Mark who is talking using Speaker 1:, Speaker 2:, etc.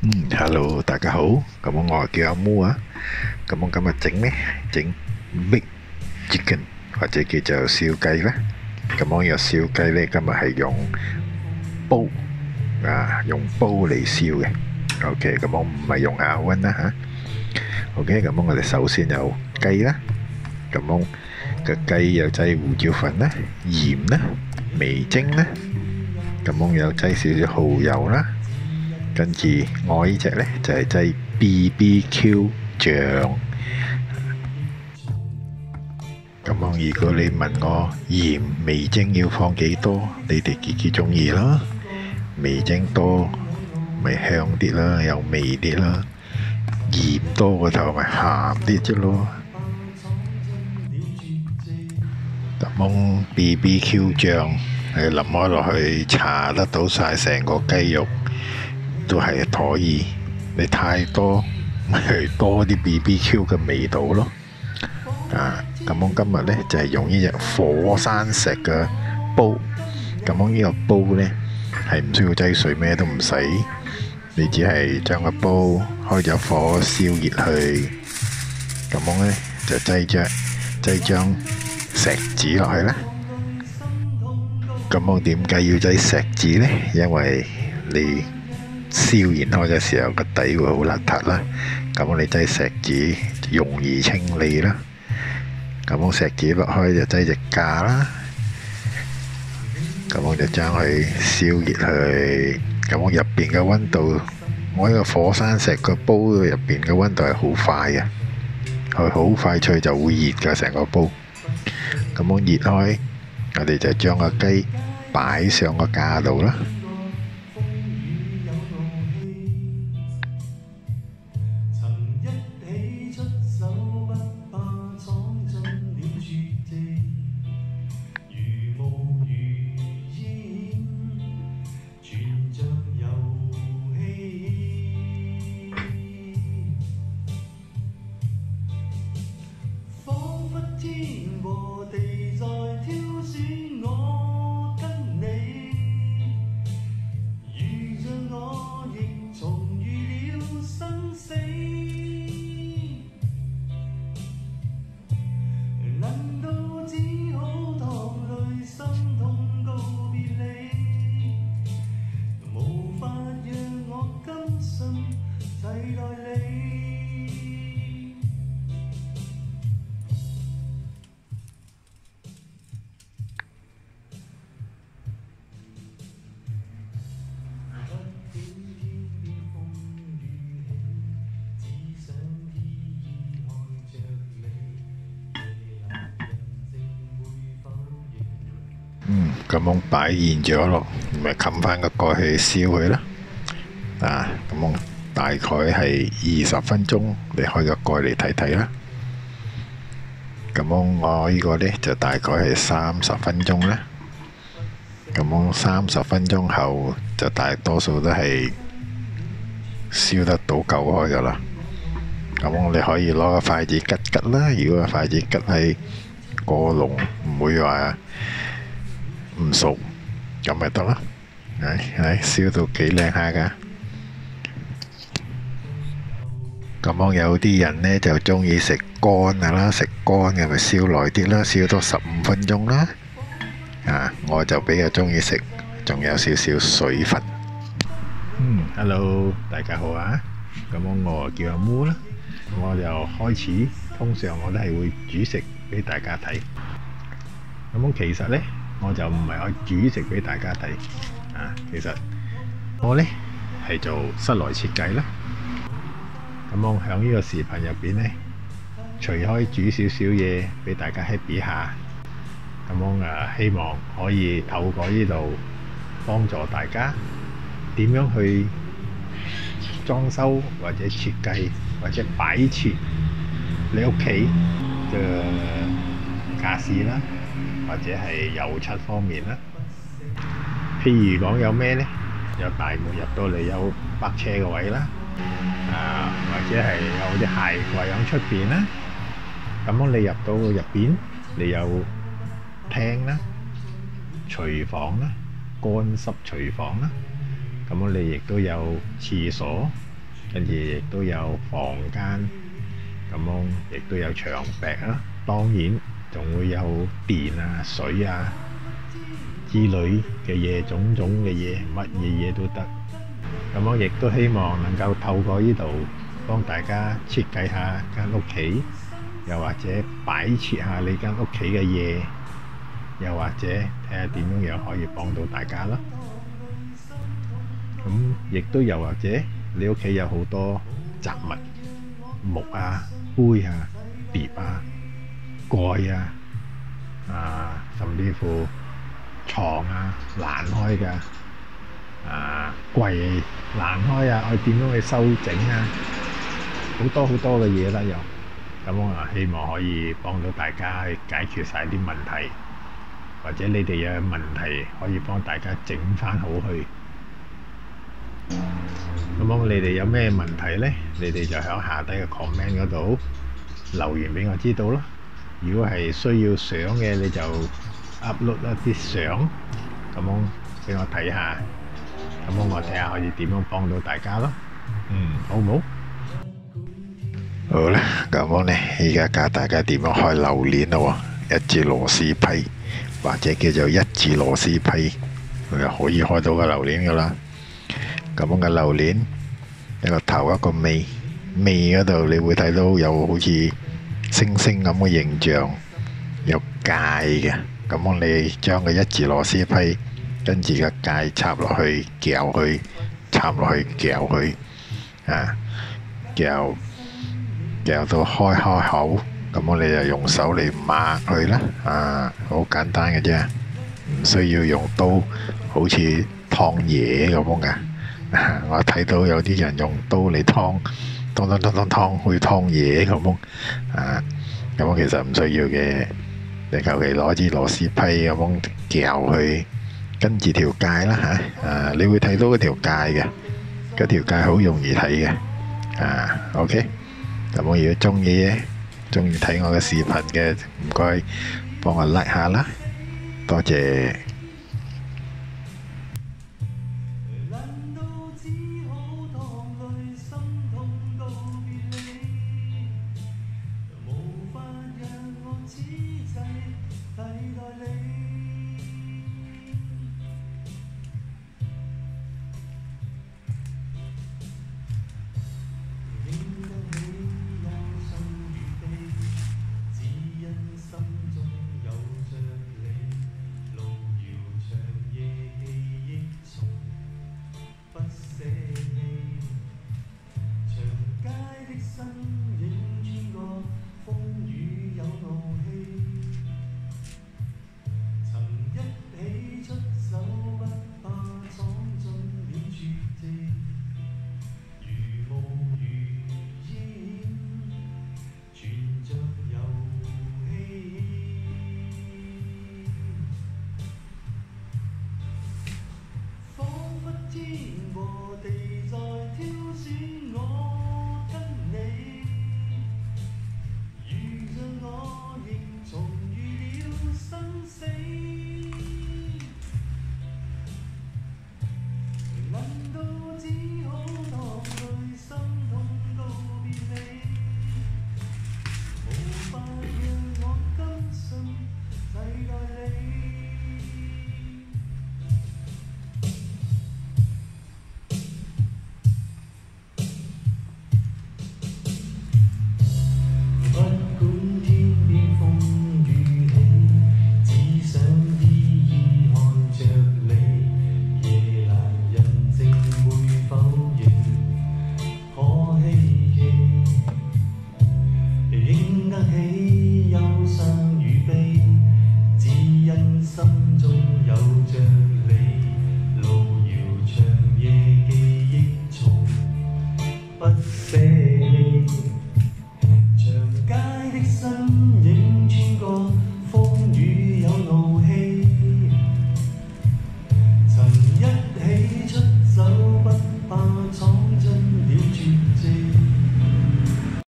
Speaker 1: Hello，大家好。咁我叫阿 Mo 啊。咁我今日整咩？整 Big Chicken 或者叫做燒雞啦。咁我呢個燒雞呢，今日係用煲用煲嚟燒嘅。OK，咁我唔係用亞溫啦吓。OK，咁我哋首先有雞啦。咁我個雞有擠胡椒粉啦、鹽啦、味精啦。咁我有擠少少蠔油啦。跟住我呢隻呢，就係擠 BBQ 醬。咁如果你問我鹽味精要放幾多，你哋自己中意啦。味精多咪香啲啦，有味啲啦。鹽多個頭咪鹹啲啫咯。咁 BBQ 醬你淋開落去，搽得到晒成個雞肉。都係可以，你太多咪多啲 BBQ 嘅味道咯。咁我今日呢，就係用呢隻火山石嘅煲。咁我呢個煲呢，係唔需要擠水，咩都唔使，你只係將個煲開咗火，燒熱佢。咁我呢，就擠張石子落去啦。咁我點解要擠石子呢？因為你燒燃開嘅時候個底會好邋遢啦，咁你擠石子容易清理啦。咁我石子落開就擠隻架啦，咁我就將佢燒熱佢。咁我入邊嘅溫度，我呢個火山石個煲入邊嘅溫度係好快嘅，佢好快脆就會熱㗎成個煲。咁我熱開，我哋就將個雞擺上個架度啦。咁我擺現咗咯，咪冚翻個蓋去燒佢啦。咁我大概係20分鐘，你開個蓋嚟睇睇啦。咁我呢個呢，就大概係30分鐘啦。咁我30分鐘後就大多數都係燒得到夠開噶啦。咁我哋可以攞個筷子吉吉啦。如果個筷子吉喺過籠，唔會話唔熟，咁咪得啦。燒到幾靚下噶。咁我有啲人呢，就中意食乾嘅啦，食乾嘅咪燒耐啲啦，燒多15分鐘啦。我就比較中意食，仲有少少水分。Hello， 大家好啊。咁我叫阿 Mo 啦。我就開始，通常我都係會煮食俾大家睇。咁其實呢，我就唔係愛煮食俾大家睇。其實我呢係做室內設計啦。咁我喺呢個視頻入邊呢，除開煮少少嘢俾大家 happy 下，咁我希望可以透過呢度幫助大家點樣去裝修或者設計或者擺設你屋企嘅傢俬啦，或者係油漆方面啦。譬如講有咩呢？有大門入到嚟有泊車嘅位啦。或者係有啲鞋櫃喺出邊啦，咁你入到入邊，你有廳啦、廚房啦、乾濕廚房啦，咁你亦都有廁所跟住亦都有房間，咁樣亦都有牆壁啦。當然仲會有電啊、水啊之類嘅嘢，種種嘅嘢，乜嘢嘢都得。咁我亦都希望能夠透過呢度幫大家設計下間屋企，又或者擺設下你間屋企嘅嘢，又或者睇下點樣可以幫到大家啦。咁亦都又或者你屋企有好多雜物，木啊、杯啊、碟啊、蓋啊，甚至乎床啊爛開㗎，櫃爛開啊，我點樣去修整啊？好多好多嘅嘢啦，又咁我希望可以幫到大家去解決晒啲問題，或者你哋有問題可以幫大家整翻好去。咁你哋有咩問題呢？你哋就喺下低嘅 comment 嗰度留言俾我知道咯。如果係需要相嘅，你就 upload 一啲相，咁俾我睇下，咁我睇下可以點樣幫到大家咯。好唔好？好啦，咁呢，而家教大家點樣開榴蓮咯喎，一支螺絲批或者叫做一字螺絲批，佢就可以開到個榴蓮噶啦。咁嘅榴蓮一個頭一個尾，尾嗰度你會睇到有好似星星咁嘅形象，有戒嘅。咁你將個一字螺絲批跟住個戒插落去，撬佢，插落去撬佢，撬到開口，咁你就用手嚟抹佢啦。好簡單嘅啫，唔需要用刀，好似燙嘢咁嘅。我睇到有啲人用刀嚟燙去燙嘢咁，咁其實唔需要嘅。你求其攞支螺絲批咁撬佢，跟住條界啦你會睇到嗰條界嘅，嗰條界好容易睇嘅。OK， 咁如果中意睇我嘅視頻嘅，唔該幫我 like 下啦，多謝。